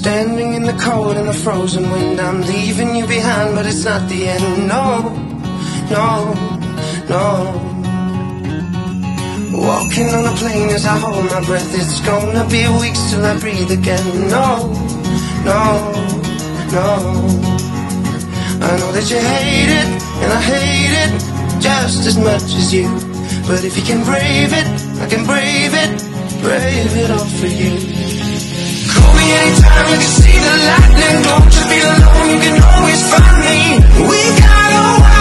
Standing in the cold and the frozen wind, I'm leaving you behind, but it's not the end. No, no, no. Walking on a plane as I hold my breath, it's gonna be weeks till I breathe again. No, no, no. I know that you hate it, and I hate it just as much as you. But if you can brave it, I can brave it all for you. Call me anytime you can see the lightning. Don't you feel alone, you can always find me. We got a while.